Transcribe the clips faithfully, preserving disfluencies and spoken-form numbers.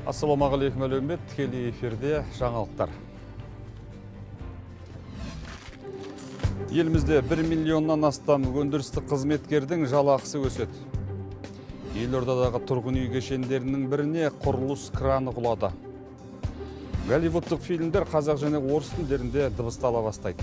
Ассалаумағалейкум әлеумет, тікелей эфирде жаңалықтар. Елімізде бір миллионнан астам өндірістік қызметкердің жалақысы өседі. Елордадағы тұрғын үй кешендерінің біріне құрылыс краны құлады. Голливудтық фильмдер қазақ және орыс тілдерінде дыбыстала бастайды.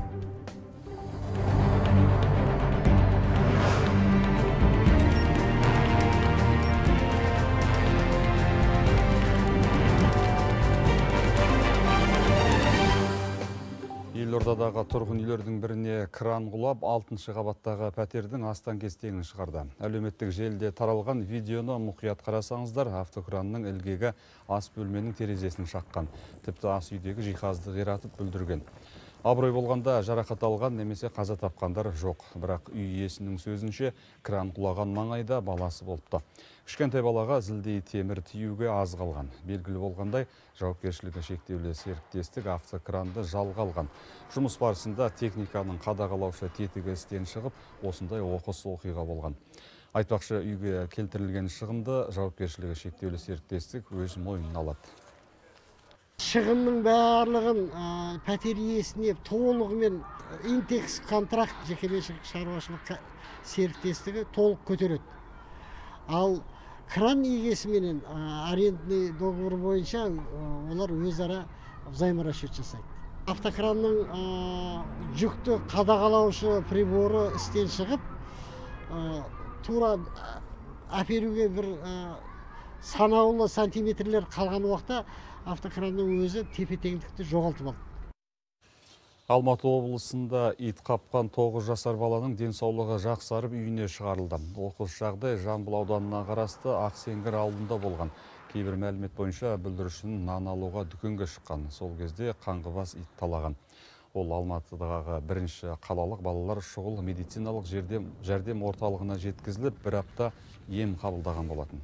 Елордадағы тұрғын үйлердің біріне кран құлап, алтыншы қабаттағы пәтердің астан кестеңін шығарды. Әлеуметтік желіде таралған видеоны мұқият қарасаңыздар, автокранның ілгегі ас бөлменің терезесін шаққан. Тіпті ас үйдегі жиһазды қиратып бүлдірген. Абырой болғанда жарақат алған немесе қаза тапқандар жоқ. Бірақ үй иесінің сөзінше кран құлаған маңайда баласы болыпты. Кішкентай балаға зілдей темір тиюге аз қалған. Белгілі болғандай, жауапкершілігі шектеулі серіктестік автокранды жалға алған. Жұмыс барысында техниканың қадағалаушы тетігі істен шығып, осындай оқыс оқиға болған. Айтпақшы, үйге келтірілген шығынды жауапкершілігі шектеулі серіктестік өз мойнына алады. Шығынның барлығын пәтер иесіне толығымен Интекс контракт жекеменшік шаруашылық серіктестігі толық көтереді. Ал кран иесіменен арендный договор бойынша олар өзара взаиморасчет жасайды. Автокранның жүкті қадағалаушы приборы істен шығып, тура әперуге бір санаулы сантиметрлер қалған уақытта автокранның өзі тепе-теңдікті жоғалтып алды. Алматы облысында ит қапқан тоғыз жасар баланың денсаулығы жақсарып үйіне шығарылды. Оқыс жағдай Жамбыл ауданына қарасты Ақсеңгір ауылында болған. Кейбір мәлімет бойынша бүлдіршін нан алуға дүкенге шыққан. Сол кезде қаңғыбас ит талаған. Ол Алматыдағы бірінші қалалық балалар шұғыл медициналық жәрдем, жәрдем орталығына жеткізіліп, бір апта ем қабылдаған болатын.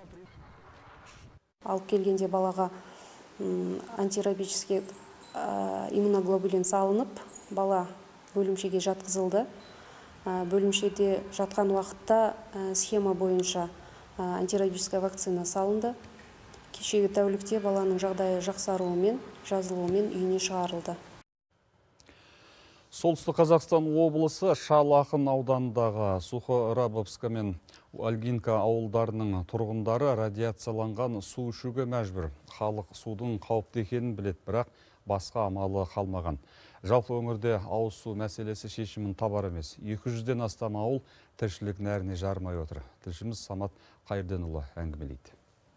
Алып келгенде балаға антирабический иммуноглобулин салынып, бала бөлімшеге жатқызылды. Бөлімшеде жатқан уақытта схема бойынша антирабическая вакцина салынды. Кешегі тәулікте баланың жағдайы жақсаруымен, жазылуымен үйіне шығарылды. Солтүстік Қазақстан облысы Шал Ақын ауданындағы Сухорабовска мен Ольгинка ауылдарының тұрғындары радиацияланған су ішуге мәжбүр. Халық судың қауіпті екенін білет, бірақ басқа амалы қалмаған. Жалпы өңірде ауыз су мәселесі шешімін табар емес. екі жүзден астам ауыл тіршілік нәріне жармай отыр. Тілшіміз Самат Қайырденұлы әңгімелейді.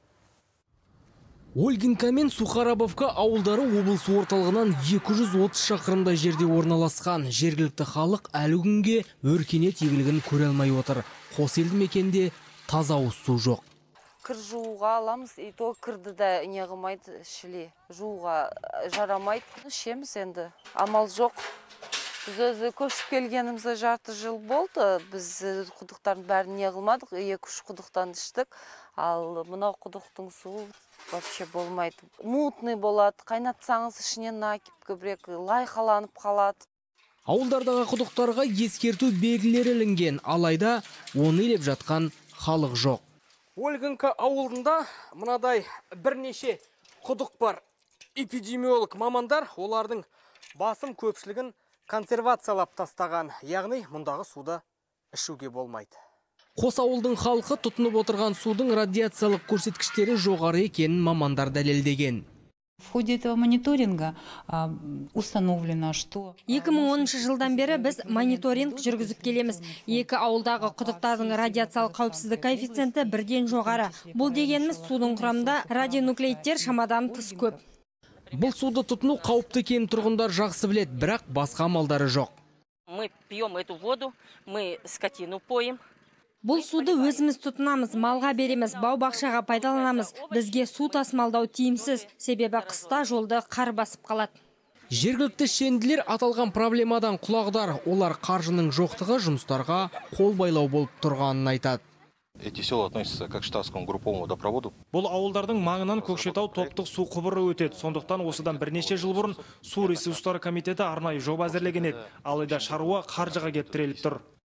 Ольгинка мен Сухорабовка ауылдары облыс орталығынан екі жүз отыз шақырымдай жерде орналасқан. Жергілікті халық әлі күнге өркениет игілігін көре алмай отыр. Қос елді мекенде таза ауыз су жоқ. Кір жууға аламыз, и то кірді де неғымайды шіле. Жууға жарамайды. Ішеміз енді. Амал жоқ. Біз өзі көшіп келгенімізде жарты жыл болды. Біз құдықтардың бәрін неғылмадық. Екі-үш құдықтан іштік. Ал мынау құдықтың суы вообще болмайды. Мутный болады. Қайнатсаңыз ішінен накип көбірек лайқаланып қалады. Ауылдардағы құдықтарға ескерту белгілері ілінген, алайда оны елеп жатқан халық жоқ. Ольгинка ауылында мынадай бірнеше құдық бар. Эпидемиолог мамандар олардың басым көпшілігін консервациялап тастаған, яғни мұндағы суды ішуге болмайды. Қос ауылдың халқы тұтынып отырған судың радиациялық көрсеткіштері жоғары екенін мамандар дәлелдеген. В ходе этого мониторинга установлено, что... екі мың оныншы жылдан бері біз мониторинг жүргізіп келеміз. Екі ауылдағы құдықтардың радиациялық қауіпсіздік коэффициенті бірден жоғары. Бұл дегеніміз судың құрамында радионуклеидтер шамадан тыс көп. Бұл суды тұтыну қауіпті екенін тұрғындар жақсы біледі, бірақ басқа амалдары жоқ. Мы пьем эту воду, мы скотину поим. Бұл суды өзіміз тұтынамыз, малға береміз, бау-бақшаға пайдаланамыз. Бізге су тасымалдау тиімсіз, себебі қыста жолды қар басып қалады. Жергілікті шенділер аталған проблемадан құлағдар. Олар қаржының жоқтығы жұмыстарға қол байлау болып тұрғанын айтады. Эти села относятся к Штатскому групповому водопроводу. Бұл ауылдардың маңынан Көкшетау топтық су құбыры өтеді. Сондықтан осыдан бірнеше жыл бұрын су ресурстары комитеті арнайы жоба әзірлеген еді. Алайда шаруа қаржыға кеп тіреліп тұр.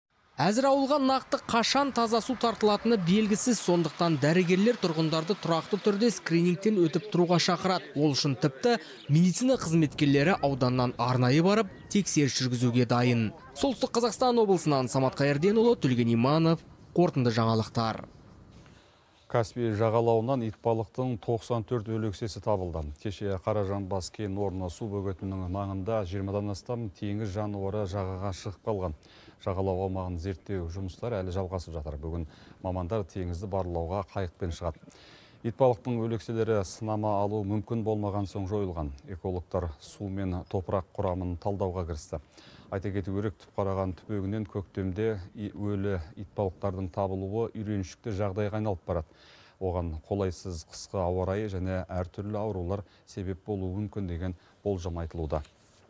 Әзір ауылға нақты қашан таза су тартылатыны белгісіз, сондықтан дәрігерлер тұрғындарды тұрақты түрде скринингтен өтіп тұруға шақырады. Ол үшін тіпті медицина қызметкерлері ауданнан арнайы барып, тексеріс жүргізуге дайын. Солтүстік Қазақстан облысынан Самат Қайырденұлы, Төлеген Иманов, қорытынды жаңалықтар. Каспий жағалауынан итбалықтың тоқсан төрт өлексесі табылды. Кеше Қаражанбас кен орны су бөгетінің маңында жиырмадан астам теңіз жануары жағаға шығып қалған. Жағалау аумағын зерттеу жұмыстары әлі жалғасып жатыр. Бүгін мамандар теңізді барлауға қайықпен шығады. Итбалықтың өлекселері сынама алу мүмкін болмаған соң жойылған. Экологтар су мен топырақ құрамын талдауға кірісті. Айта кету керек, түпқараған түбегінен көктемде өлі итбалықтардың табылуы үйреншікті жағдайға айналып барады. Оған қолайсыз қысқы ауа райы және әртүрлі аурулар себеп болуы мүмкін деген болжам айтылуда.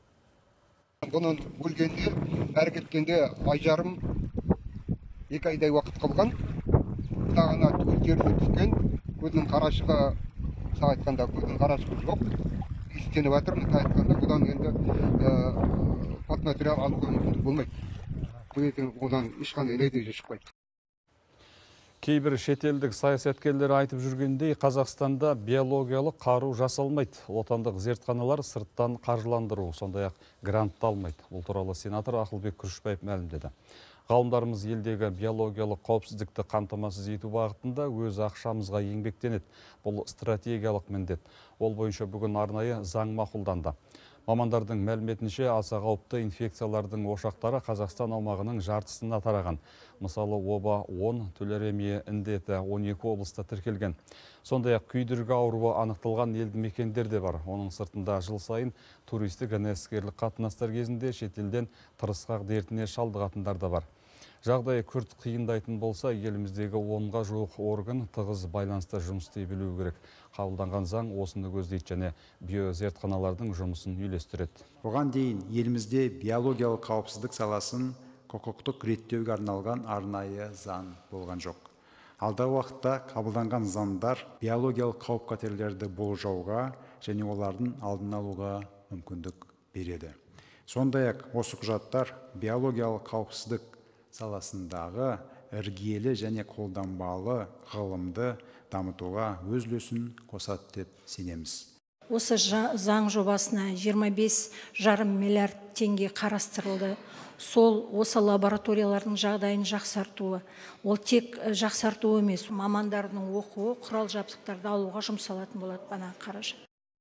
Бұның өлгенде, әрі кеткенде ай жарым, екі айдай уақыт қалған. Бұдағына төлдерді түскен, көзінің қарашығы, саң айтқанда көзінің қарашығы жоқ. Истеніп атыр, мұнта айтқанда, бұдан енді материал алуға мүмкіндік болмайды. Бұл ертең одан ешқандай нәтиже шықпайды. Кейбір шетелдік саясаткерлер айтып жүргендей, Қазақстанда биологиялық қару жасалмайды. Отандық зертханалар сырттан қаржыландыру, сондай-ақ грантты алмайды. Бұл туралы сенатор Ақылбек Күрішбаев мәлімдеді. Ғалымдарымыз елдегі биологиялық қауіпсіздікті қамтамасыз ету бағытында өз ақшамызға еңбектенеді. Бұл стратегиялық міндет. Ол бойынша бүгін арнайы заң мақұлданды. Мамандардың мәліметінше аса қауіпті инфекциялардың ошақтары Қазақстан аумағының жартысына тараған. Мысалы, оба он, төлеремия індеті он екі облыста тіркелген. Сондай-ақ күйдіргі ауруы анықталған елді мекендер де бар. Оның сыртында жыл сайын туристік және іскерлік қатынастар кезінде шетелден тырысқақ дертіне шалдығатындар да бар. Жағдай күрт қиындайтын болса, еліміздегі онға жуық орган тығыз байланыста жұмыс істей білуі керек. Қабылданған заң осыны көздейді және биозертханалардың жұмысын үйлестіреді. Оған дейін елімізде биологиялық қауіпсіздік саласын құқықтық реттеуге арналған арнайы заң болған жоқ. Алдағы уақытта қабылданған заңдар биологиялық қауіп қатерлерді болжауға және олардың алдын алуға мүмкіндік береді. Сондай-ақ осы құжаттар биологиялық қауіпсіздік саласындағы іргелі және қолданбалы ғылымды дамытуға өз үлесін қосады деп сенеміз. Осы заң жобасына жиырма бес жарым миллиард теңге қарастырылды. Сол осы лабораториялардың жағдайын жақсартуы, ол тек жақсартуы емес, мамандардың оқуы, құрал жабдықтарды алуға жұмсалатын болады бана қаражат.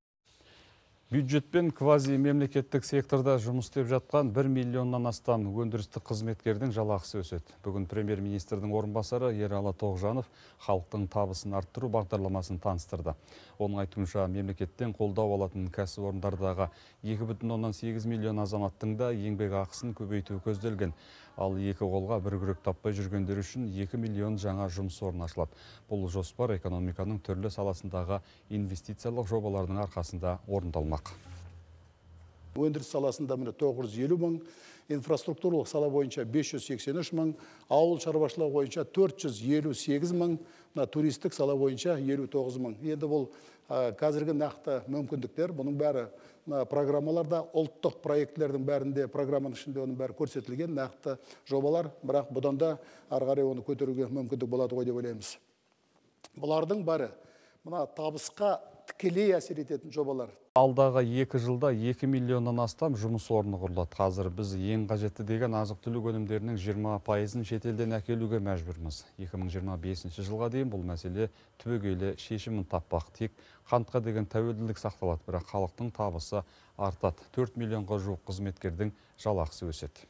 Бюджет пен квази мемлекеттік секторда жұмыс істеп жатқан бір миллионнан астам өндірістік қызметкердің жалақысы өседі. Бүгін премьер-министрдің орынбасары Ералы Тоғжанов халықтың табысын арттыру бағдарламасын таныстырды. Оның айтуынша мемлекеттен қолдау алатын кәсіпорындардағы екі бүтін оннан сегіз миллион азаматтың да еңбек ақысын көбейту көзделген. Ал екі қолға бір күрек таппай жүргендер үшін екі миллион жаңа жұмыс орны ашылады. Бұл жоспар экономиканың түрлі саласындағы инвестициялық жобалардың арқасында орындалмақ. Өндіріс саласында міне тоғыз жүз елу мың, инфраструктуралық сала бойынша бес жүз сексен үш мың, ауыл шаруашылығы бойынша төрт жүз елу сегіз мың, туристік сала бойынша елу тоғыз мың. Енді бұл қазіргі нақты мүмкіндіктер, бұның бәрі программаларда, ұлттық проектлердің бәрінде, программаның ішінде оның бәрі көрсетілген нақты жобалар, бірақ бұдан да ары қарай оны көтеруге мүмкіндік болады ғой деп ойлаймыз. Бұлардың бәрі мына табысқа тікелей әсер ететін жобалар. Алдағы екі жылда екі миллионнан астам жұмыс орны құрылады. Қазір біз ең қажетті деген азық-түлік өнімдерінің жиырма пайызын шетелден әкелуге мәжбүрміз. екі мың жиырма бесінші жылға дейін бұл мәселе түбегейлі шешімін таппақ. Тек қантқа деген тәуелділік сақталады, бірақ халықтың табысы артады. төрт миллионға жуық қызметкердің жалақысы өседі.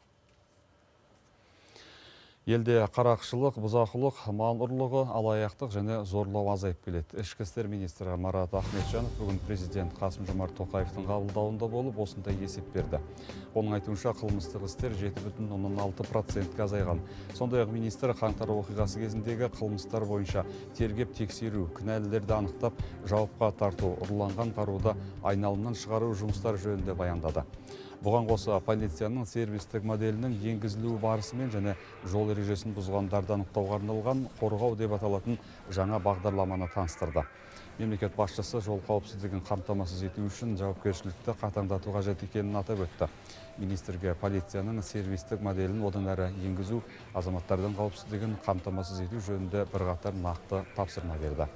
Елде қарақшылық, бұзақылық, мал ұрлығы, алаяқтық және зорлау азайып келеді. Ішкі істер министрі Марат Ахметжанов бүгін президент Қасым-Жомарт Тоқаевтың қабылдауында болып, осындай есеп берді. Оның айтуынша қылмыстық істер жеті бүтін оннан алты процентке азайған. Сондай-ақ министр қаңтар оқиғасы кезіндегі қылмыстар бойынша тергеп тексеру, кінәлілерді анықтап, жауапқа тарту, ұрланған қаруды айналымнан шығару жұмыстар жөнінде баяндады. Бұған қоса полицияның сервистік моделінің енгізілуі барысымен және жол ережесін бұзғандарды анықтауға арналған қорғау деп аталатын жаңа бағдарламаны таныстырды. Мемлекет басшысы жол қауіпсіздігін қамтамасыз ету үшін жауапкершілікті қатаңдату қажет екенін атап өтті. Министрге полицияның сервистік моделін одан әрі енгізу, азаматтардың қауіпсіздігін қамтамасыз ету жөнінде бірқатар нақты тапсырма берді.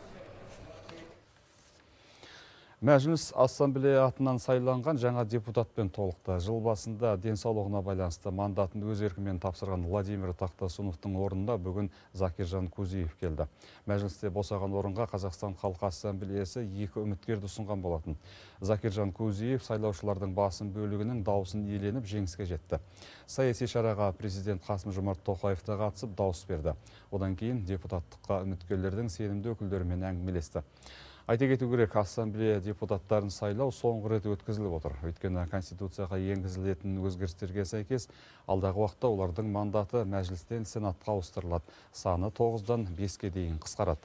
Мәжіліс ассамблея атынан сайланған жаңа депутатпен толықты. Жыл басында денсаулығына байланысты мандатын өз еркімен тапсырған Владимир Тақтасуновтың орнына бүгін Закиржан Кузиев келді. Мәжілісте босаған орынға Қазақстан Халқы Ассамблеясы екі үміткерді ұсынған болатын. Закиржан Кузиев сайлаушылардың басым бөлігінің дауысын иеленіп жеңіске жетті. Саяси шараға президент Қасым-Жомарт Тоқаев та қатысып дауыс берді. Одан кейін депутаттыққа үміткерлердің сенімді өкілдерімен әңгімелесті. Айта кету керек, ассамблея депутаттарын сайлау соңғы рет өткізіліп отыр. Өйткені Конституцияға енгізілетін өзгерістерге сәйкес алдағы уақытта олардың мандаты мәжілістен сенатқа ауыстырылады. Саны тоғыздан беске дейін қысқарады.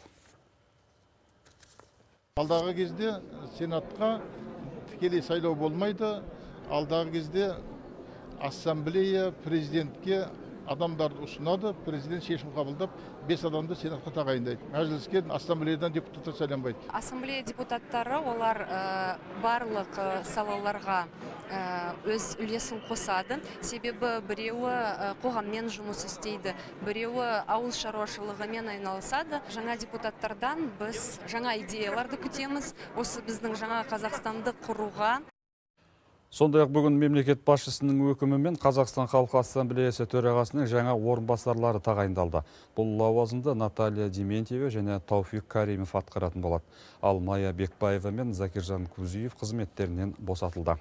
Алдағы кезде сенатқа тікелей сайлау болмайды. Алдағы кезде ассамблея президентке адамдарды ұсынады, президент шешім қабылдап, бес адамды сенатқа тағайындайды. Мәжіліске ассамблеядан депутаттар сайланбайды. Ассамблея депутаттары олар барлық салаларға өз үлесін қосады. Себебі біреуі қоғаммен жұмыс істейді, біреуі ауыл шаруашылығымен айналысады. Жаңа депутаттардан біз жаңа идеяларды күтеміз. Осы біздің жаңа Қазақстанды құруға. Сондай-ақ бүгін мемлекет басшысының өкімімен Қазақстан Халқы Ассамблеясы төрағасының жаңа орынбасарлары тағайындалды. Бұл лауазымды Наталья Дементьева және Тауфик Каримов атқаратын болады. Ал Майя Бекбаева мен Закиржан Кузиев қызметтерінен босатылды.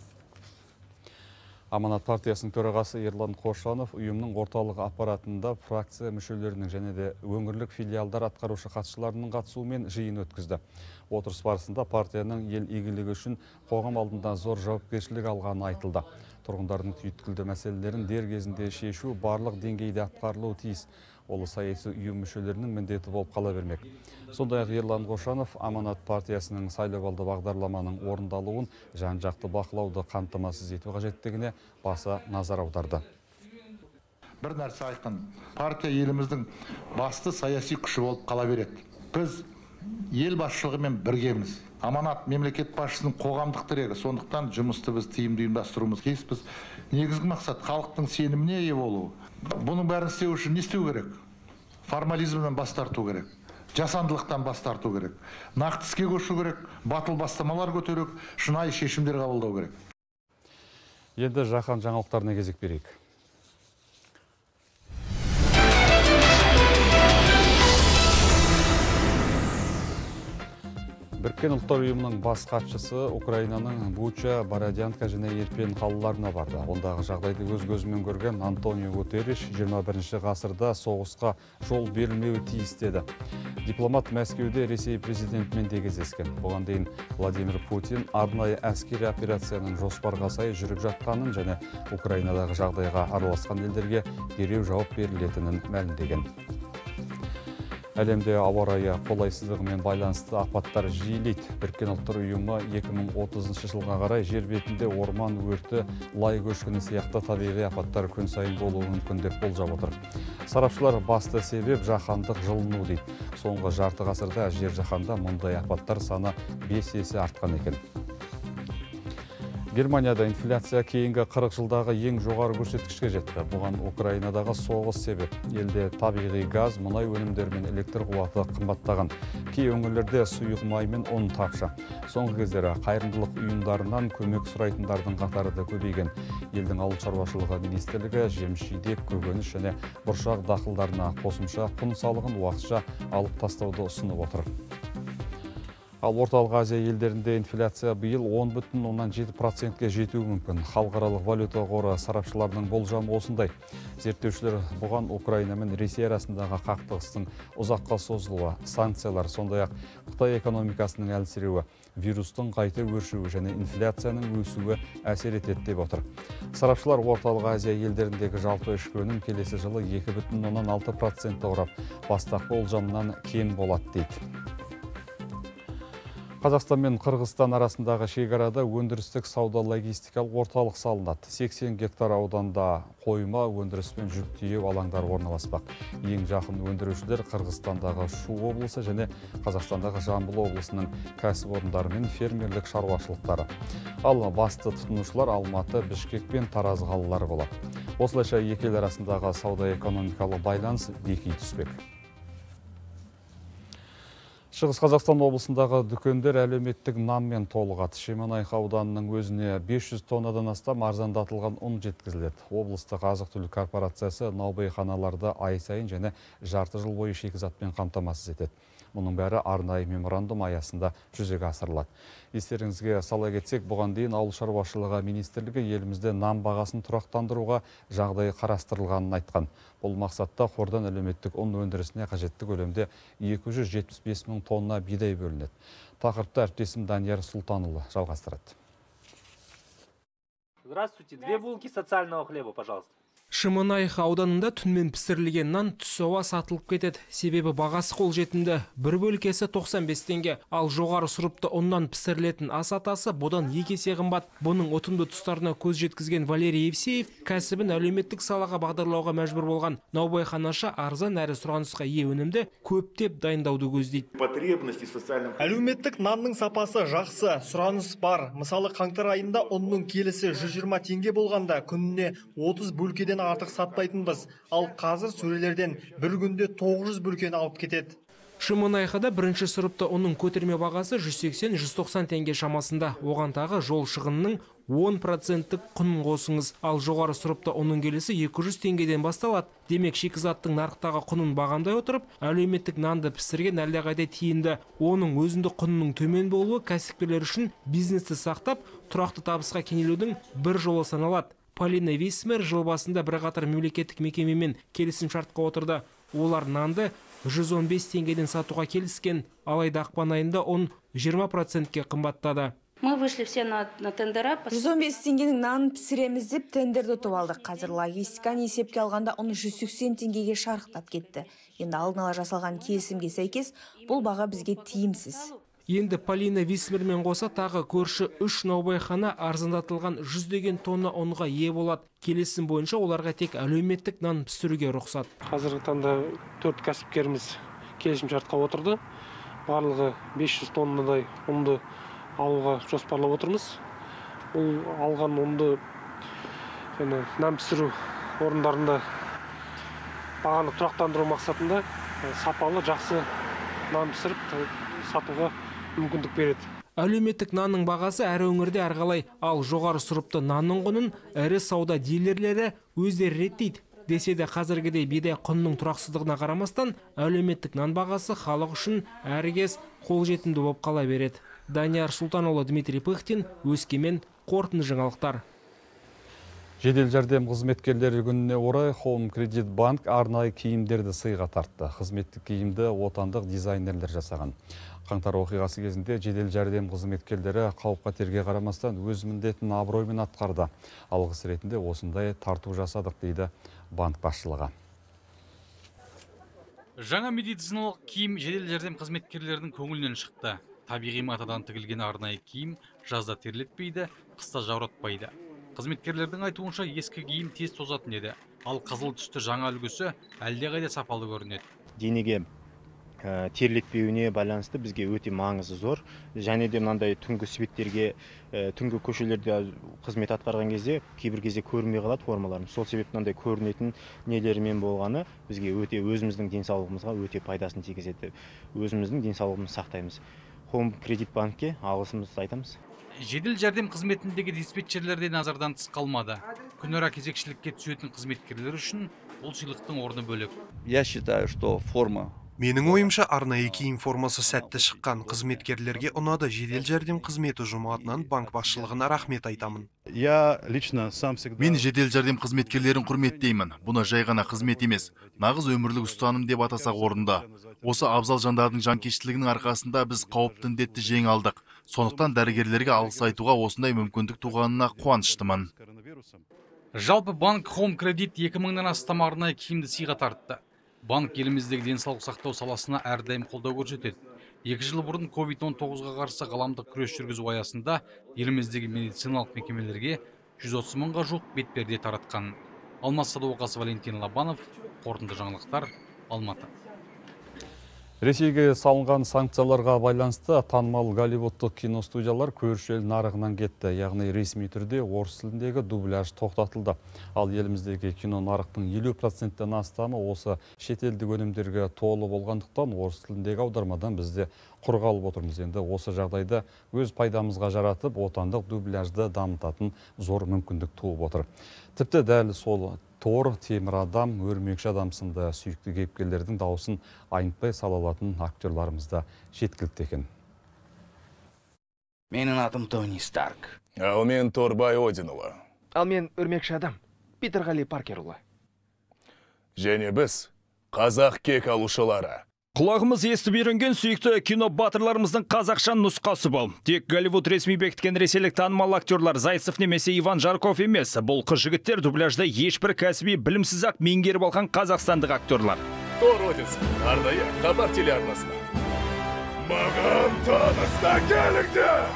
Аманат партиясының төрағасы Ерлан Қошанов ұйымның орталық аппаратында фракция мүшелерінің және де өңірлік филиалдар атқарушы қатысушыларының қатысуымен жиын өткізді. Отырыс барысында партияның ел игілігі үшін қоғам алдында зор жауапкершілік алғаны айтылды. Тұрғындардың түйткілді мәселелерін дер кезінде шешу барлық деңгейде атқарылуы тиіс. Ол саяси ұйым мүшелерінің міндеті болып қала бермек. Сондай-ақ Ерлан Қошанов Аманат партиясының сайлауалды бағдарламаның орындалуын жан-жақты бақылауды қамтамасыз ету қажеттігіне баса назар аударды. Бір нәрсе айқын, партия еліміздің басты саяси күші болып қала береді. Біз ел басшылығымен біргеміз. Аманат мемлекет басшысының қоғамдық тірегі, сондықтан жұмысты біз тиімді ұйымдастыруымыз керек. Біз негізгі мақсат халықтың сеніміне ие болу. Бұның бәрін істеу үшін не істеу керек? Формализмнен бас тарту керек. Жасандылықтан бас тарту керек. Нақты іске көшу керек, батыл бастамалар көтеру керек, шынайы шешімдер қабылдау керек. Енді жаһан жаңалықтарына кезек берейік. Біріккен ұлттар ұйымының бас хатшысы Украинаның Буча, Бородянка және Ирпен қалаларына барды. Ондағы жағдайды өз көзімен көрген Антонио Гутерриш жиырма бірінші ғасырда соғысқа жол берілмеуі тиіс деді. Дипломат Мәскеуде Ресей президентімен де кездескен. Бұған дейін Владимир Путин арнайы әскери операцияның жоспарға сай жүріп жатқанын және Украинадағы жағдайға араласқан елдерге дереу жауап берілетінін мәлімдеген. Әлемде ауа райы қолайсыздығымен байланысты апаттар жиілейді. Біріккен ұлттар ұйымы екі мың отызыншы жылға қарай жер бетінде орман өрті, лай көшкіні сияқты табиғи апаттар күн сайын болуы мүмкін деп болжап отыр. Сарапшылар басты себеп жаһандық жылыну дейді. Соңғы жарты ғасырда жер жаһанда мұндай апаттар саны бес есе артқан екен. Германияда инфляция кейінгі қырық жылдағы ең жоғары көрсеткішке жетті. Бұған Украинадағы соғыс себеп. Елде табиғи газ, мұнай өнімдері мен электр қуаты қымбаттаған. Кей өңірлерде сұйық май мен ұн тапшы. Соңғы кездері қайырымдылық ұйымдарынан көмек сұрайтындардың қатары да көбейген. Елдің ауыл шаруашылығы министрлігі жеміс-жидек, көкөніс және бұршақ дақылдарына қосымша құн салығын уақытша алып тастауды ұсынып отыр. Ал орталық Азия елдерінде инфляция биыл он бүтін оннан жеті процентке жетуі мүмкін. Халықаралық валюта қоры сарапшыларының болжамы осындай. Зерттеушілер бұған Украина мен Ресей арасындағы қақтығыстың ұзаққа созылуы, санкциялар, сондай-ақ Қытай экономикасының әлсіреуі, вирустың қайта өршуі және инфляцияның өсуі әсер етеді деп отыр. Сарапшылар орталық Азия елдеріндегі жалпы ішкі өнім келесі жылы екі бүтін оннан алты процентті құрап, бастапқы болжамнан кем болады дейді. Қазақстан мен Қырғызстан арасындағы шекарада өндірістік сауда-логистикалық орталық салынады. сексен гектар ауданда қойма, өндіріс пен жүк тиеу алаңдары орналаспақ. Ең жақын өндірушілер Қырғызстандағы Шу облысы және Қазақстандағы Жамбыл облысының кәсіпорындары мен фермерлік шаруашылықтары. Ал басты тұтынушылар Алматы, Бішкек пен Тараз қалалары болады. Осылайша екі ел арасындағы сауда-экономикалық байланыс беки түспек. Шығыс Қазақстан облысындағы дүкендер әлеуметтік нанмен толығады. Шемонайха ауданының өзіне бес жүз тоннадан астам арзандатылған ұн жеткізіледі. Облыстық азық-түлік корпорациясы наубайханаларды ай сайын және жарты жыл бойы шикізатпен қамтамасыз етеді. Мұның бәрі арнайы меморандум аясында жүзеге асырылады. Естеріңізге сала кетсек, бұған дейін Ауыл шаруашылығы министрлігі елімізде нан бағасын тұрақтандыруға жағдай қарастырылғанын айтқан. Бұл мақсатта қордан әлеуметтік ұн өндірісіне қажетті көлемде екі жүз жетпіс бес мың тонна бидай бөлінеді. Тақырыпты әріптесім Данияр Сұлтанұлы жалғастырады. Здравствуйте, две булки социального хлеба, пожалуйста. Шемонайха ауданында түнмен пісірілген нан түс ауа сатылып кетеді. Себебі бағасы қолжетімді. Бір бөлкесі тоқсан бес теңге. Ал жоғары сұрыпты ұннан пісірілетін ас атасы бұдан екі есе қымбат. Бұның ұтымды тұстарына көз жеткізген Валерий Евсеев кәсібін әлеуметтік салаға бағдарлауға мәжбүр болған. Наубайханашы арзан әрі сұранысқа ие өнімді көптеп дайындауды көздейді. Әлеуметтік нанның сапасы жақсы, сұраныс бар. Мысалы, қаңтар айында ұнның келісі жүз жиырма теңге болғанда күніне отыз бөлкеден артық сатпайтынбыз. Ал қазір сөрелерден бір күнде тоғыз жүз бөлкені алып кетеді. Шемонайхада бірінші сұрыпты оның көтерме бағасы жүз сексен - жүз тоқсан теңге шамасында. Оған тағы жол шығынының он проценттік құнын қосыңыз. Ал жоғары сұрыпты оның келесі екі жүз теңгеден басталады. Демек, шикізаттың нарықтағы құнын бағамдай отырып, әлеуметтік нанды пісірген әлдеқайда тиімді. Оның өзіндік құнының төмен болуы кәсіпкерлер үшін бизнесті сақтап, тұрақты табысқа кенелудің бір жолы саналады. Полина Висмер жыл басында бірқатар мемлекеттік мекемемен келісім шартқа отырды. Олар нанды жүз он бес теңгеден сатуға келіскен, алайда ақпан айында он жиырма процентке қымбаттады. Мы вышли все на, на тендера. жүз он бес теңгенің нанын пісіреміз деп тендерді ұтып алдық. Қазір логистиканы есепке алғанда оны жүз сексен теңгеге шарықтап кетті. Енді алдын ала жасалған келісімге сәйкес бұл баға бізге тиімсіз. Енді Полина Висмермен қоса тағы көрші үш наубайхана арзандатылған жүздеген тонна ұнға ие болады. Келісім бойынша оларға тек әлеуметтік нан пісіруге рұқсат. Қазіргі таңда төрт кәсіпкеріміз келісім шартқа отырды. Барлығы бес жүз тоннадай ұнды алуға жоспарлап отырмыз. Бұл алған ұнды нан пісіру орындарында бағаны тұрақтандыру мақсатында сапалы жақсы нан пісіріп сатуға мүмкіндік береді. Әлеуметтік нанның бағасы әр өңірде әрқалай, ал жоғары сұрыпты нанның құнын ірі сауда дилерлері өздері реттейді. Десе де қазіргідей бидай құнының тұрақсыздығына қарамастан, әлеуметтік нан бағасы халық үшін әркез қолжетімді болып қала береді. Данияр Сұлтанұлы, Дмитрий Пыхтин, Өскемен, қорытынды жаңалықтар. Жедел жәрдем қызметкерлері күніне орай Home Credit Bank арнайы киімдерді сыйға тартты. Қызметтік киімді отандық дизайнерлер жасаған. Қаңтар оқиғасы кезінде жедел жәрдем қызметкерлері қауіп-қатерге қарамастан өз міндетін абыроймен атқарды. Алғыс ретінде осындай тарту жасадық дейді банк басшылығы. Жаңа медициналық киім жедел жәрдем қызметкерлерінің көңілінен шықты. Табиғи матадан тігілген арнайы киім жазда терлетпейді, қыста жауратпайды. Қызметкерлердің айтуынша ескі киім тез тозатын еді, ал қызыл түсті жаңа үлгісі әлдеқайда сапалы көрінеді. Денеге терлетпеуіне байланысты бізге өте маңызы зор. Және де мынандай түнгі светтерге, түнгі көшелерде қызмет атқарған кезде кейбір кезде көрінбей қалады формаларын. Сол себепті мынандай көрінетін нелермен болғаны бізге өте өзіміздің денсаулығымызға өте пайдасын тигізеді. Өзіміздің денсаулығымызды сақтаймыз. Home Credit Bank'ке алғысымызды айтамыз. Жедел жәрдем қызметіндегі диспетчерлерде назардан тыс қалмады. Күнара кезекшілікке түсетін қызметкерлер үшін бұл сыйлықтың орны бөлек. Я считаю, что форма Менің ойымша арнайы киім формасы сәтті шыққан. Қызметкерлерге ұнады. Жедел жәрдем қызметі жұматынан банк басшылығына рахмет айтамын. Мен жедел жәрдем қызметкерлерін құрметтеймін. Бұны жай ғана қызмет емес, нағыз өмірлік ұстаным деп атасақ орында. Осы абзал жандардың жанкештілігінің арқасында біз қауіпті індетті жеңе алдық. Сондықтан дәрігерлерге алғыс айтуға осындай мүмкіндік туғанына қуаныштымын. Жалпы банк Home Credit екі мыңнан астам арнайы киімді сыйға тартты. Банк еліміздегі денсаулық сақтау саласына әрдайым қолдау көрсетеді. Екі жыл бұрын ковид он тоғызға қарсы ғаламдық күрес жүргізу аясында еліміздегі медициналық мекемелерге жүз отыз мыңға жуық бетперде таратқан. Алмас Садуақас, Валентин Лобанов, қорытынды жаңалықтар, Алматы. Ресейге салынған санкцияларға байланысты танымал голливудтық киностудиялар көрші ел нарығынан кетті. Яғни ресми түрде орыс тіліндегі дубляж тоқтатылды. Ал еліміздегі кино нарықтың елу проценттен астамы осы шетелдік өнімдерге толы болғандықтан орыс тіліндегі аудармадан бізде құр қалып отырмыз. Енді осы жағдайда өз пайдамызға жаратып, отандық дубляжды дамытатын зор мүмкіндік туып отыр. Тіпті дәл сол Тор, Темір адам, Өрмекші адам сынды сүйікті кейіпкерлердің дауысын айнытпай сала алатын актерларымызда жеткілікті екен. Менің атым Тони Старк. Ал мен Торбай Одинұлы. Ал мен Өрмекші адам, Питерғали Паркерұлы. Және біз қазақ кек алушылары. Құлағымыз естіп үйренген сүйікті кино батырларымыздың қазақша нұсқасы бұл. Тек Голливуд ресми бекіткен ресейлік танымал актерлар Зайцев немесе Иван Жарков емес. Бұл қыз жігіттер дубляжда ешбір кәсіби білімсіз ақ меңгеріп алған қазақстандық актерлар. Тор Одинск, арнайы хабар телеарнасына. Маған таныста келіңдер!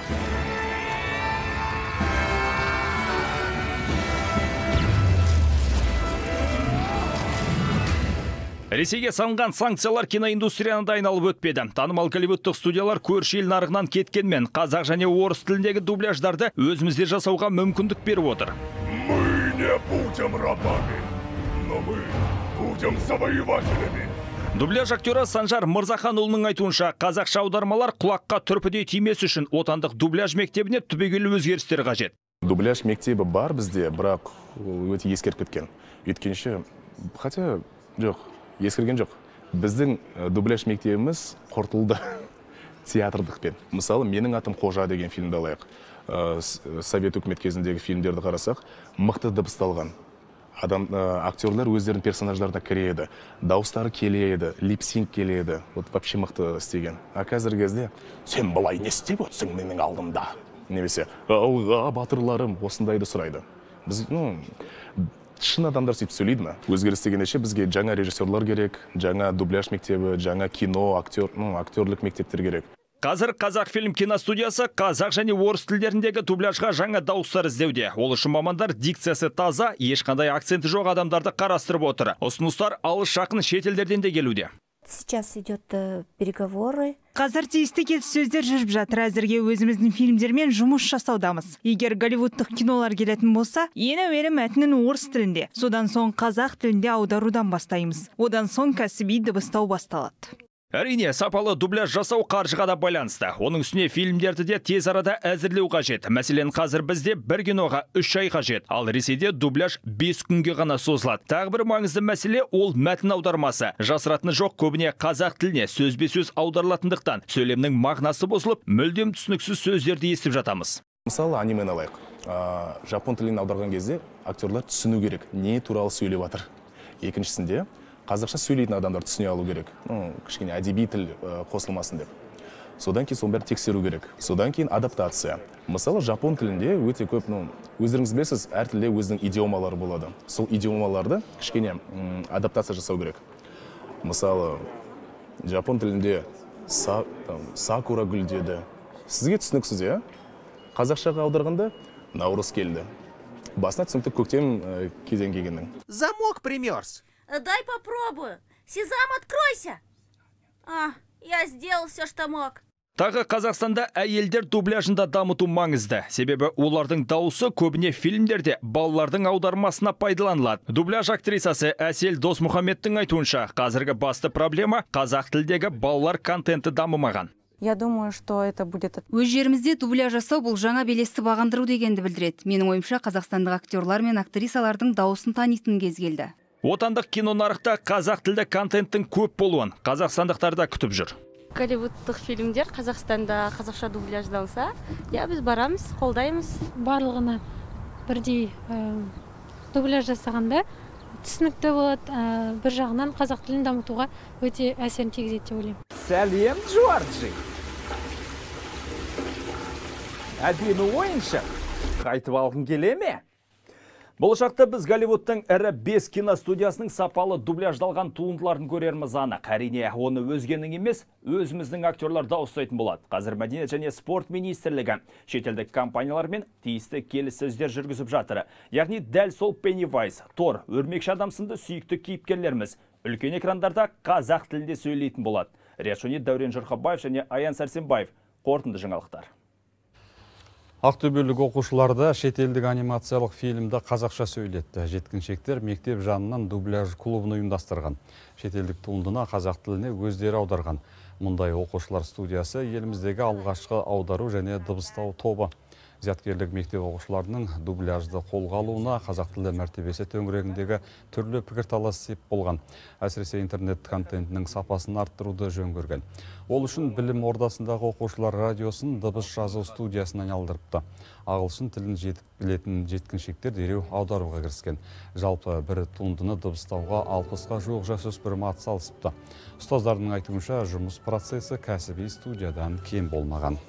Ресейге салынған санкциялар киноиндустрияны да айналып өтпеді. Танымал голливудтық студиялар көрші ел нарығынан кеткенмен қазақ және орыс тіліндегі дубляждарды өзімізде жасауға мүмкіндік беріп отыр. Мы не будем рабами, но мы будем завоевателями. Дубляж актері Санжар Мырзаханұлының айтуынша, қазақша аудармалар құлаққа түрпідей тимес үшін отандық дубляж мектебіне түбегейлі өзгерістер қажет. Дубляж мектебі бар бізде, бірақ өте ескеріп кеткен. Өйткенше, хотя жоқ, ескерген жоқ. Біздің дубляж мектебіміз құртылды театрдықпен. Мысалы, менің атым Қожа деген фильмді алайық. Совет үкімет кезіндегі фильмдерді қарасақ, мықты дыбысталған. Адам, актерлер өздерінің персонаждарына кіреді, дауыстары келеді, липсинг келеді. Вот вообще мықты істеген. А қазіргі кезде сен былай не істеп өтсің менің алдымда? Немесе, алға батырларым осындайды сұрайды. Біз, ну, шын адамдар сөйтіп сөйлейді ме? Өзгеріс дегенше бізге жаңа режиссерлар керек, жаңа дубляж мектебі, жаңа кино, актер, ну, актерлік мектептер керек. Қазір Қазақфильм киностудиясы қазақ және орыс тілдеріндегі дубляжға жаңа дауыстар іздеуде. Ол үшін мамандар дикциясы таза, ешқандай акценті жоқ адамдарды қарастырып отыр. Ұсыныстар алыс жақын шетелдерден де келуде. Сейчас идет переговоры. Қазір тиісті келіссөздер жүріп жатыр. Әзірге өзіміздің фильмдермен жұмыс жасаудамыз. Егер голливудтық кинолар келетін болса, ең әуелі мәтінін орыс тілінде, содан соң қазақ тілінде аударудан бастаймыз. Одан соң кәсіби дыбыстау басталады. Әрине, сапалы дубляж жасау қаржыға да байланысты. Оның үстіне фильмдерді де тез арада әзірлеу қажет. Мәселен, қазір бізде бір киноға үш ай қажет. Ал Ресейде дубляж бес күнге ғана созылады. Тағы бір маңызды мәселе ол мәтін аудармасы. Жасыратыны жоқ, көбіне қазақ тіліне сөзбе-сөз аударылатындықтан сөйлемнің мағынасы бұзылып, мүлдем түсініксіз сөздерді естіп жатамыз. Мысалы, анимен алайық. Жапон тілін аударған кезде актерлар түсіну керек, не туралы сөйлеп жатыр. Екіншісінде қазақша сөйлейтін адамдар түсіне алу керек. Кішкене әдеби тіл қосылмасын деп. Содан кейін соның бәрін тексеру керек. Содан кейін адаптация. Мысалы, жапон тілінде өте көп, өздеріңіз білесіз, әр тілде өзінің идиомалары болады. Сол идиомаларды кішкене адаптация жасау керек. Мысалы, жапон тілінде сакура гүлдеді. Сізге түсініксіз, е? Қазақшаға аударғанда наурыз келді. Басына түсінікті көктем кезең келгеннің. Замок примерз. Дай попробую. Сезам, откройся. А, я сделал все, что мог. Тағы Қазақстанда әйелдер дубляжында дамыту маңызды. Себебі олардың дауысы көбіне фильмдерде балалардың аудармасына пайдаланылады. Дубляж актрисасы Әсел Досмұхаммедтің айтуынша, қазіргі басты проблема қазақ тілдегі балалар контенті дамымаған. Я думаю, что это будет... Өз жерімізде дубляж жасау бұл жаңа белесті бағындыру дегенді білдіреді. Менің ойымша, қазақстандық актерлар мен актрисалардың дауысын танитын кез келді. Отандық кино нарықта қазақ тілді контенттің көп болуын қазақстандықтарда күтіп жүр. Голливудтық фильмдер Қазақстанда қазақша дубляждалса, я біз барамыз, қолдаймыз. Барлығына бірдей дубляж жасағанда түсінікті болады, бір жағынан қазақ тілін дамытуға өте әсерін тигізеді деп ойлаймын. Сәлем, Джорджи. Әдемі ойыншы. Қайтып алғың келе ме? Болашақта біз Голливудтың әрі бес киностудиясының сапалы дубляждалған туындыларын көрерміз анық. Әрине, оны өзгенің емес, өзіміздің актерлар дауыстайтын болады. Қазір Мәдениет және спорт министрлігі шетелдік компаниялармен тиісті келіссөздер жүргізіп жатыр. Яғни дәл сол Пеннивайз, Тор, Өрмекші адам сынды сүйікті кейіпкерлеріміз үлкен экрандарда қазақ тілінде сөйлейтін болады. Риат-Шони, Дәурен Жұрқабаев және Аян Сәрсенбаев. Қорытынды жаңалықтар. Ақтөбелік оқушыларда шетелдік анимациялық фильмді қазақша сөйлетті. Жеткіншектер мектеп жанынан дубляж клубын ұйымдастырған. Шетелдік туындыны қазақ тіліне өздері аударған. Мұндай оқушылар студиясы еліміздегі алғашқы аудару және дыбыстау тобы. Зияткерлік мектеп оқушыларының дубляжды қолға алуына қазақ тілі мәртебесі төңірегіндегі түрлі пікірталас сеп болған. Әсіресе интернет контентінің сапасын арттыруды жөн көрген. Ол үшін білім ордасындағы оқушылар радиосын дыбыс жазу студиясына айналдырыпты. Ағылшын тілін жетік білетін жеткіншектер дереу аударуға кіріскен. Жалпы бір туындыны дыбыстауға алпысқа жуық жасөспірім атсалысыпты. Ұстаздардың айтуынша жұмыс процесі кәсіби студиядан кем болмаған.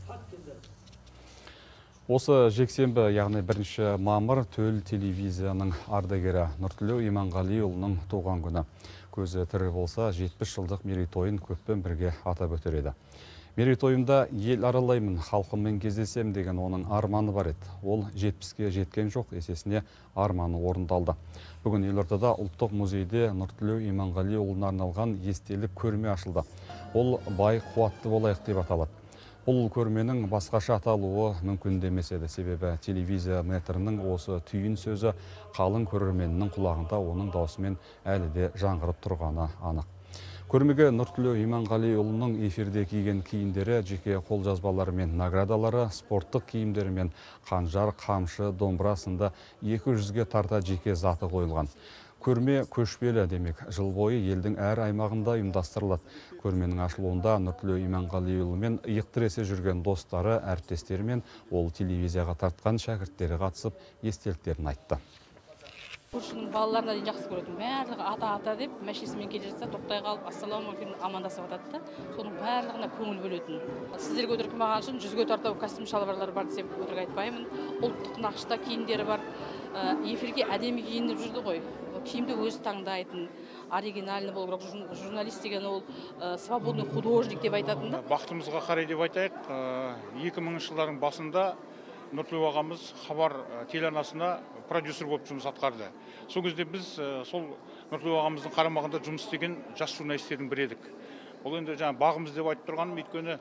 Осы жексенбі, яғни бірінші мамыр төл телевизияның ардагері Нұртілеу Иманғалиұлының туған күні. Көзі тірі болса, жетпіс жылдық мерейтойын көппен бірге атап өтер еді. Мерейтойымда ел аралаймын, халқыммен кездесем деген оның арманы бар еді. Ол жетпіске жеткен жоқ, есесіне арманы орындалды. Бүгін елордада ұлттық музейде Нұртілеу Иманғалиұлына арналған естелік көрме ашылды. Ол бай қуатты болайық деп аталады. Бұл көрменің басқаша аталуы мүмкін демес еді, себебі телевизия метрінің осы түйін сөзі қалың көрерменнің құлағында оның даусымен әлі де жаңғырып тұрғаны анық. Көрмеге Нұртілеу Иманғалиұлының эфирде киген киімдері, жеке қолжазбалары мен наградалары, спорттық киімдері мен қанжар, қамшы, домбыра сынды екі жүзге тарта жеке заты қойылған. Көрме көшпелі демек, жыл бойы елдің әр аймағында ұйымдастырылады. Көрменің ашылуында Нұртілеу Иманғалиұлы мен иық тіресе жүрген достары, әріптестері мен ол телевизияға тартқан шәкірттері қатысып, естеліктерін айтты. Көршінің балаларына дейін жақсы көретін. Барлығы ата-ата деп, мәшесімен келе жатса, тоқтай қалып, ассаламағалейкум амандасып жатады. Соның барлығына көңіл бөлетін. Сіздерге өтірік маған үшін жүзге тарта костюм шалбарлар бар десем өтірік айтпаймын. Ұлттық нақышта киімдері бар. Эфирге әдемі киініп жүрді ғой. Киімді өзі таңдайтын, оригинальный болу керек. Журналист деген ол свободный художник деп айтатын да. Бақытымызға қарай деп айтайық, екі мыңыншы жылдардың басында Нұртілеу ағамыз хабар телеарнасына продюсер болып жұмыс атқарды. Сол кезде біз сол Нұртілеу ағамыздың қарамағында жұмыс істеген жас журналистердің бірі едік. Ол енді жаңа бағымыз деп айтып тұрғаным, өйткені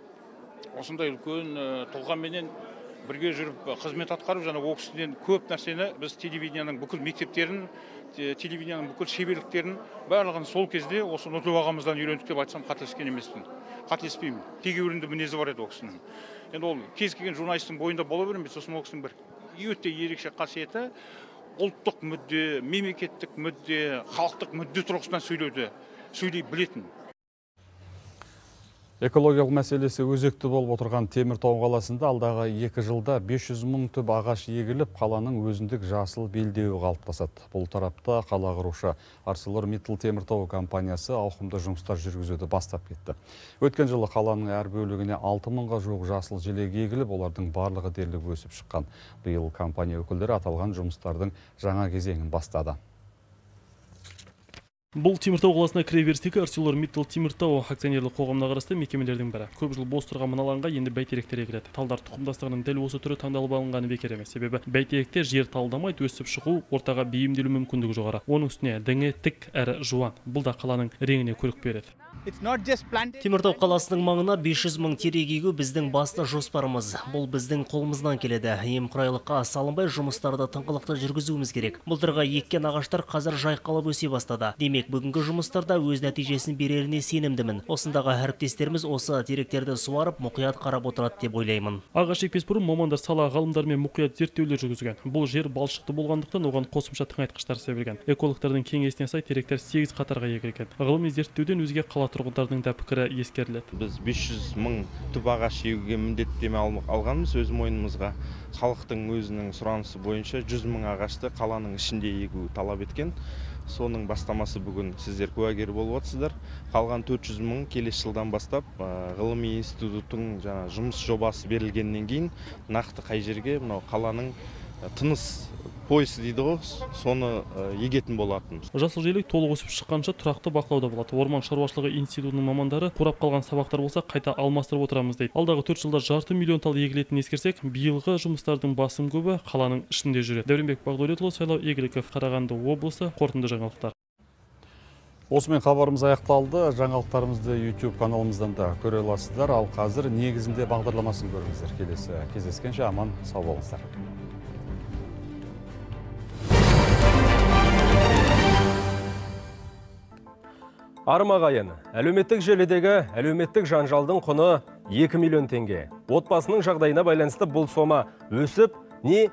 осындай үлкен тұлғаменен бірге жүріп қызмет атқарып, жаңа ол кісіден көп нәрсені біз телевидениyaның бүкіл мектептерін, телевидениyaның бүкіл шеберліктерін барлығын сол кезде осы Нұртілеу ағамыздан үйрендік деп айтсам қателескен емеспін. Қателеспеймін. Тегеурінді мінезі бар еді ол кісінің. Енді ол кез келген журналистің бойында бола бермейді, сосын ол кісінің бір өте ерекше қасиеті ұлттық мүдде, мемлекеттік мүдде, халықтық мүдде тұрғысынан сөйлеуді, сөйлей білетін. Экологиялық мәселесі өзекті болып отырған Теміртау қаласында алдағы екі жылда бес жүз мың түп ағаш егіліп, қаланың өзіндік жасыл белдеуі қалыптасады. Бұл тарапта қала құрушы ArcelorMittal Теміртау компаниясы ауқымды жұмыстар жүргізуді бастап кетті. Өткен жылы қаланың әр бөлігіне алты мыңға жуық жасыл желек егіліп, олардың барлығы дерлік өсіп шыққан. Биыл компания өкілдері аталған жұмыстардың жаңа кезеңін бастады. Бұл Теміртау қаласына кіре берістегі ArcelorMittal Теміртау акционерлік қоғамына қарасты мекемелердің бірі. Көп жыл бос тұрған мына алаңға енді бәйтеректер егіледі. Талдар тұқымдастығының дәл осы түрі таңдалып алынғаны бекер емес. Себебі бәйтеректер жер талдамайды, өсіп шығу, ортаға бейімделу мүмкіндігі жоғары. Оның үстіне діңі тік әрі жуан. Бұл да қаланың реңіне көрік береді. Теміртау қаласының маңына бес жүз мың терек егу біздің басты жоспарымыз. Бұл біздің қолымыздан келеді. Немқұрайлыққа салынбай жұмыстарды тыңғылықты жүргізуіміз керек. Былтырғы еккен ағаштар қазір жайқалып өсе бастады. Демек, бүгінгі жұмыстарда өз нәтижесін береріне сенімдімін. Осындағы әріптестеріміз осы теректерді суарып, мұқият қарап отырады деп ойлаймын. Ағаш екпес бұрын мамандар сала ғалымдармен мұқият зерттеулер жүргізген. Бұл жер балшықты болғандықтан оған қосымша тыңайтқыштар себілген. Экологтардың кеңесіне сай теректер сегіз қатарға егілген. Ғылыми зерттеуден өзге қала тұрғындардың да пікірі ескеріледі. Біз бес жүз мың түп ағаш егуге міндеттеме алғанбыз өз мойнымызға. Халықтың өзінің сұранысы бойынша жүз мың ағашты қаланың ішінде егу талап еткен. Соның бастамасы бүгін сіздер куәгер болып отырсыздар. Қалған төрт жүз мың келесі жылдан бастап ғылыми институттың жұмыс жобасы берілгеннен кейін нақты қай жерге мынау қаланың тыныс пояс дейді ғой, соны егетін болатынбыз. Жасыл желек толық өсіп шыққанша тұрақты бақылауда болады. Орман шаруашылығы институтының мамандары қурап қалған сабақтар болса қайта алмастырып отырамыз дейді. Алдағы төрт жылда жарты миллион тал егілетінін ескерсек, биылғы жұмыстардың басым көбі қаланың ішінде жүреді. Дәуренбек Бақдәулетұлы, Сайлау Игіліков, Қарағанды облысы, қорытынды жаңалықтар. Осымен хабарымыз аяқталды. Жаңалықтарымызды YouTube каналымыздан да көре аласыздар. Ал қазір негізінде бағдарламасын көріңіздер. Келесі кездескенше аман сау болыңыздар. Армағайын, әлеуметтік желідегі әлеуметтік жанжалдың құны екі миллион теңге. Отбасының жағдайына байланысты бұл сома өсіп, не